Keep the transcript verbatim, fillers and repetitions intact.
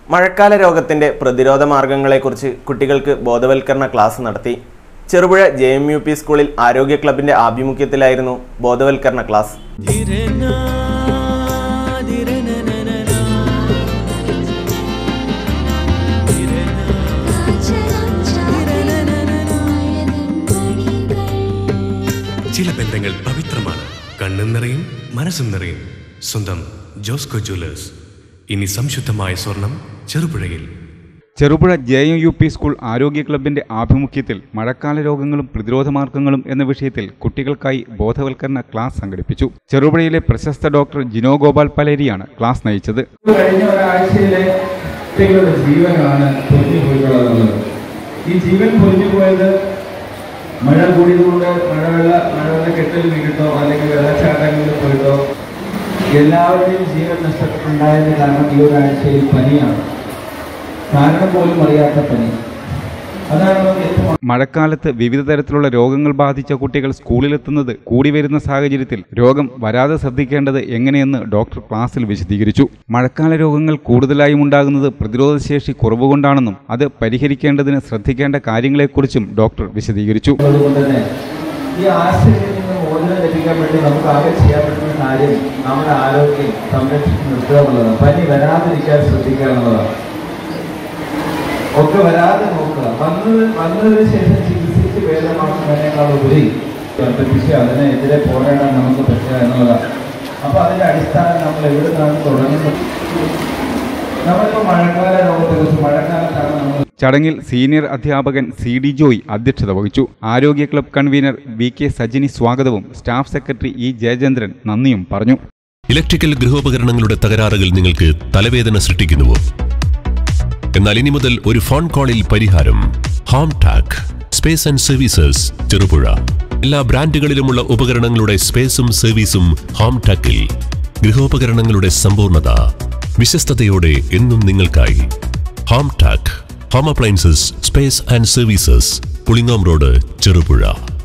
മഴക്കാല രോഗത്തിന്റെ പ്രതിരോധ മാർഗങ്ങളെക്കുറിച്ച് കുട്ടികൾക്ക് ബോധവൽക്കരണ ക്ലാസ് നടത്തി. Cherupuzha J M U P സ്കൂളിൽ ആരോഗ്യ ക്ലബിന്റെ ആഭിമുഖ്യത്തിലായിരുന്നു ബോധവൽക്കരണ ക്ലാസ്. ചില ബന്ധങ്ങൾ പവിത്രമാണ്. കണ്ണും നിറയും മനസ്സും നിറയും. സ്വന്തം ജോസ്കോ ജ്വല്ലേഴ്സ്. ഇനി സംശുദ്ധമായ സ്വർണം ചെറുപുഴയിൽ. Cherupuzha J M U P school ആരോഗ്യ ക്ലബിന്റെ ആഭിമുഖ്യത്തിൽ മഴക്കാല രോഗങ്ങളും പ്രതിരോധ മാർഗങ്ങളും എന്ന വിഷയത്തിൽ കുട്ടികൾക്കായി ബോധവൽക്കരണ ക്ലാസ് സംഘടിപ്പിച്ചു. ചെറുപുഴയിലെ പ്രശസ്ത ഡോക്ടർ ജിനോ ഗോപാൽ പലേരിയാണ് ക്ലാസ് നയിച്ചത്. കഴിഞ്ഞ ഒരാഴ്ചയിലെ ജീവനാണ് പൊലിഞ്ഞുപോയിട്ടുള്ളത്. ഈ ജീവൻ പൊലിഞ്ഞുപോയത് മഴ കൂടിയതുകൊണ്ട് മഴവെള്ള മഴവെള്ള കെട്ടിൽ വീണിട്ടോ അല്ലെങ്കിൽ വെള്ളച്ചാട്ടങ്ങളിൽ പോയിട്ടോ എല്ലാവരുടെയും ജീവൻ നഷ്ടപ്പെട്ടുണ്ടായതിന് കാരണം ഈ ഒരാഴ്ചയിൽ പനിയാണ്. കാരണം പോലും അറിയാത്ത പനി. മഴക്കാലത്ത് വിവിധ തരത്തിലുള്ള രോഗങ്ങൾ ബാധിച്ച കുട്ടികൾ സ്കൂളിലെത്തുന്നത് കൂടി വരുന്ന സാഹചര്യത്തിൽ രോഗം വരാതെ ശ്രദ്ധിക്കേണ്ടത് എങ്ങനെയെന്ന് ഡോക്ടർ ക്ലാസ്സിൽ വിശദീകരിച്ചു. മഴക്കാല രോഗങ്ങൾ കൂടുതലായും ഉണ്ടാകുന്നത് പ്രതിരോധശേഷി കുറവുകൊണ്ടാണെന്നും അത് പരിഹരിക്കേണ്ടതിന് ശ്രദ്ധിക്കേണ്ട കാര്യങ്ങളെക്കുറിച്ചും ഡോക്ടർ വിശദീകരിച്ചു. ഈ ആശയത്തിൽ നിന്ന് മോചനം ലഭിക്കാൻ വേണ്ടി നമുക്ക് ആകെ ചെയ്യാൻ പറ്റുന്ന കാര്യം നമ്മുടെ ആരോഗ്യം സംരക്ഷിച്ച് നിർത്തുക എന്നുള്ളതാണ്. പനി വരാതിരിക്കാൻ ശ്രദ്ധിക്കുക എന്നുള്ളതാണ്. ഒക്കെ വരാതെ നോക്കുക. വന്ന് വന്നതിന് ശേഷം ചികിത്സിച്ച് ഭേദമാക്കുന്നതിനേക്കാൾ ഉപരി ബന്ധിപ്പിച്ച് അതിനെതിരെ പോരാടാൻ നമുക്ക് പറ്റുക എന്നുള്ളതാണ്. അപ്പോൾ അതിൻ്റെ അടിസ്ഥാനം നമ്മൾ എവിടെ നിന്നാണ് തുടങ്ങുന്നത്? നമ്മളിപ്പോൾ മഴക്കാല രോഗത്തെക്കുറിച്ച് മഴക്കാലത്താണ് നമ്മൾ. ചടങ്ങിൽ സീനിയർ അധ്യാപകൻ സി ഡി ജോയ് അധ്യക്ഷത വഹിച്ചു. ആരോഗ്യ club convener V K Sajini സ്വാഗതവും സ്റ്റാഫ് സെക്രട്ടറി ഇ ജയചന്ദ്രൻ നന്ദിയും പറഞ്ഞു. ഇലക്ട്രിക്കൽ ഗൃഹോപകരണങ്ങളുടെ തകരാറുകൾ നിങ്ങൾക്ക് തലവേദന സൃഷ്ടിക്കുന്നുവോ? എന്നാൽ ഇനി മുതൽ ഒരു ഫോൺ കോളിൽ പരിഹാരം. ഹോം ടാക് സ്പേസ് ആൻഡ് സർവീസസ് ചെറുപുഴ. എല്ലാ ബ്രാൻഡുകളിലുമുള്ള ഉപകരണങ്ങളുടെ സ്പേസും സർവീസും ഹോം ടാക്കിൽ. ഗൃഹോപകരണങ്ങളുടെ സമ്പൂർണ്ണത വിശ്വസ്തയോടെ എന്നും നിങ്ങൾക്കായി. ഹോം ടാക് home appliances space and services, Pulingome road, Cherupuzha.